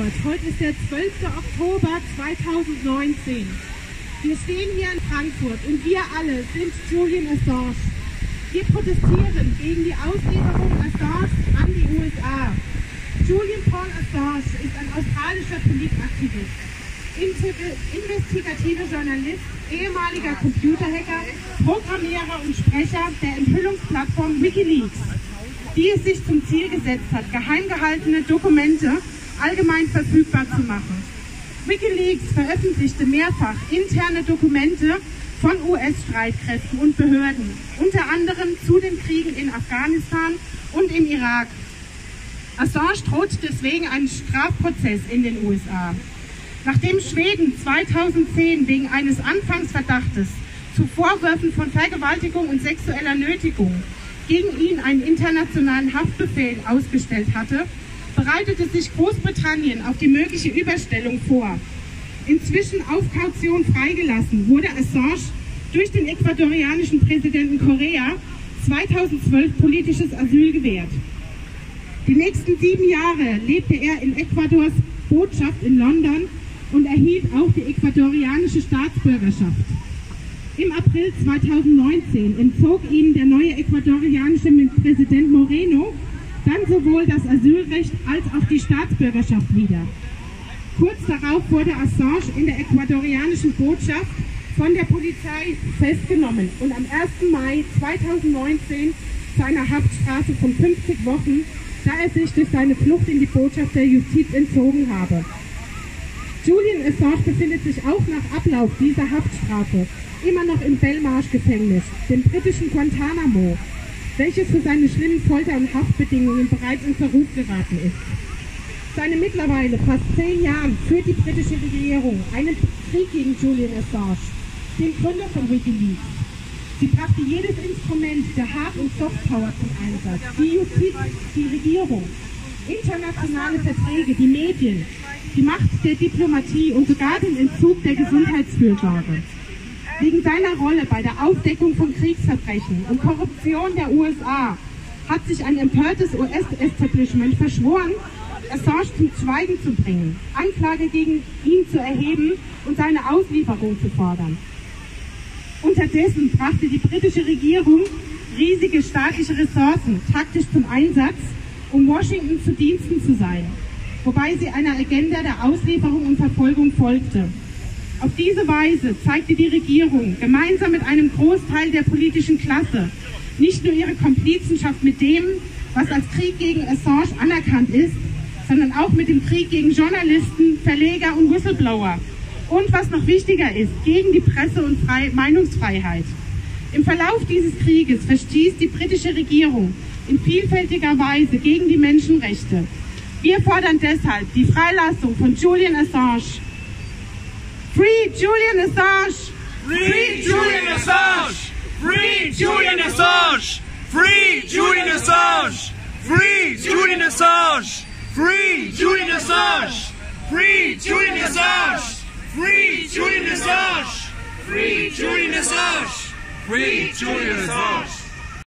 Frankfurt. Heute ist der 12. Oktober 2019. Wir stehen hier in Frankfurt und wir alle sind Julian Assange. Wir protestieren gegen die Auslieferung Assange an die USA. Julian Paul Assange ist ein australischer Politikaktivist, investigativer Journalist, ehemaliger Computerhacker, Programmierer und Sprecher der Enthüllungsplattform Wikileaks, die es sich zum Ziel gesetzt hat, geheim gehaltene Dokumente allgemein verfügbar zu machen. Wikileaks veröffentlichte mehrfach interne Dokumente von US-Streitkräften und Behörden, unter anderem zu den Kriegen in Afghanistan und im Irak. Assange droht deswegen einen Strafprozess in den USA. Nachdem Schweden 2010 wegen eines Anfangsverdachtes zu Vorwürfen von Vergewaltigung und sexueller Nötigung gegen ihn einen internationalen Haftbefehl ausgestellt hatte, bereitete sich Großbritannien auf die mögliche Überstellung vor. Inzwischen auf Kaution freigelassen wurde Assange durch den ecuadorianischen Präsidenten Correa 2012 politisches Asyl gewährt. Die nächsten 7 Jahre lebte er in Ecuadors Botschaft in London und erhielt auch die ecuadorianische Staatsbürgerschaft. Im April 2019 entzog ihm der neue ecuadorianische Präsident Moreno dann sowohl das Asylrecht als auch die Staatsbürgerschaft wieder. Kurz darauf wurde Assange in der ecuadorianischen Botschaft von der Polizei festgenommen und am 1. Mai 2019 zu einer Haftstrafe von 50 Wochen, da er sich durch seine Flucht in die Botschaft der Justiz entzogen habe. Julian Assange befindet sich auch nach Ablauf dieser Haftstrafe immer noch im Belmarsh-Gefängnis, dem britischen Guantanamo, welches für seine schlimmen Folter- und Haftbedingungen bereits in Verruf geraten ist. Seit mittlerweile fast 10 Jahren führt die britische Regierung einen Krieg gegen Julian Assange, den Gründer von Wikileaks. Sie brachte jedes Instrument der Hard- und Softpower zum Einsatz, die Justiz, die Regierung, internationale Verträge, die Medien, die Macht der Diplomatie und sogar den Entzug der Gesundheitsfürsorge. Wegen seiner Rolle bei der Aufdeckung von Kriegsverbrechen und Korruption der USA hat sich ein empörtes US-Establishment verschworen, Assange zum Schweigen zu bringen, Anklage gegen ihn zu erheben und seine Auslieferung zu fordern. Unterdessen brachte die britische Regierung riesige staatliche Ressourcen taktisch zum Einsatz, um Washington zu Diensten zu sein, wobei sie einer Agenda der Auslieferung und Verfolgung folgte. Auf diese Weise zeigte die Regierung gemeinsam mit einem Großteil der politischen Klasse nicht nur ihre Komplizenschaft mit dem, was als Krieg gegen Assange anerkannt ist, sondern auch mit dem Krieg gegen Journalisten, Verleger und Whistleblower. Und was noch wichtiger ist, gegen die Presse- und Meinungsfreiheit. Im Verlauf dieses Krieges verstieß die britische Regierung in vielfältiger Weise gegen die Menschenrechte. Wir fordern deshalb die Freilassung von Julian Assange. Free Julian Assange! Free Julian Assange! Free Julian Assange! Free Julian Assange! Free Julian Assange! Free Julian Assange! Free Julian Assange! Free Julian Assange! Free Julian Assange! Free Julian Assange!